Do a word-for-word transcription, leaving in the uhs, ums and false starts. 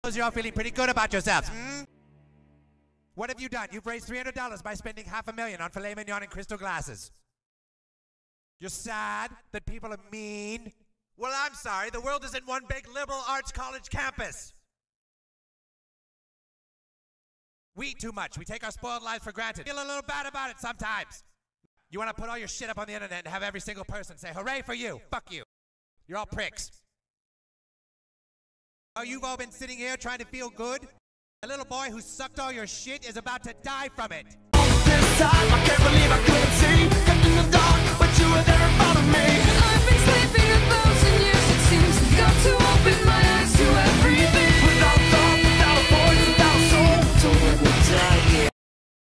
You're all feeling pretty good about yourselves. Hmm? What have you done? You've raised three hundred dollars by spending half a million on filet mignon and crystal glasses. You're sad that people are mean? Well, I'm sorry. The world isn't one big liberal arts college campus. We eat too much. We take our spoiled lives for granted. Feel a little bad about it sometimes. You want to put all your shit up on the internet and have every single person say, hooray for you. Fuck you. You're all pricks. Oh, you've all been sitting here trying to feel good? A little boy who sucked all your shit is about to die from it. This time I can't believe I couldn't see